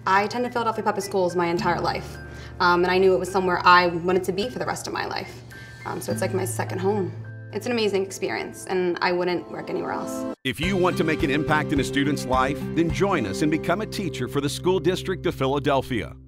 I attended Philadelphia Public Schools my entire life, and I knew it was somewhere I wanted to be for the rest of my life. So it's like my second home. It's an amazing experience, and I wouldn't work anywhere else. If you want to make an impact in a student's life, then join us and become a teacher for the School District of Philadelphia.